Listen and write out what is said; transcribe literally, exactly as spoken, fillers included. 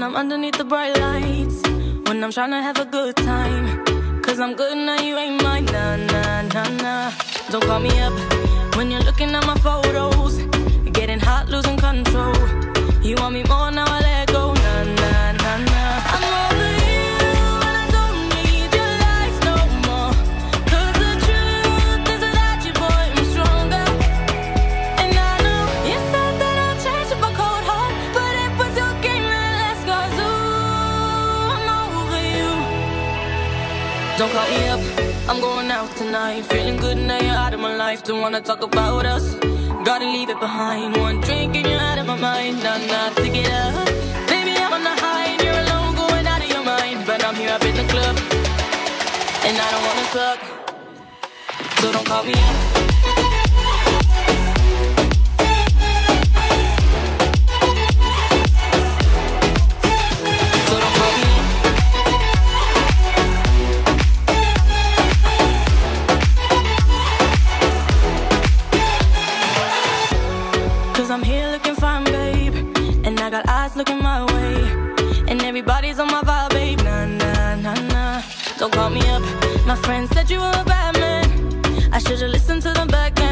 I'm underneath the bright lights, when I'm tryna have a good time. Cause I'm good now, you ain't mine, nah, nah, nah, nah. Don't call me up when you're looking at my photos, getting hot, losing control. You want me more, now I let go, nah, nah, nah, nah. I'm over you and I don't need your lies no more. Cause the truth is without you, boy, I'm stronger. And I know you said that I'll change up a cold heart, but it was your game that last, cause ooh, I'm over you. Don't call me up, I'm going out tonight. Feeling good now you're out of my life. Don't wanna talk about us, gotta leave it behind. One drink and you're out of my mind. Nah, nah, to get up. Baby, I'm on the high and you're alone, going out of your mind. But I'm here up in the club, and I don't wanna talk, so don't call me up. I'm here looking fine, babe, and I got eyes looking my way, and everybody's on my vibe, babe. Nah, nah, nah, nah. Don't call me up. My friend said you were a bad man, I should've listened to them back then.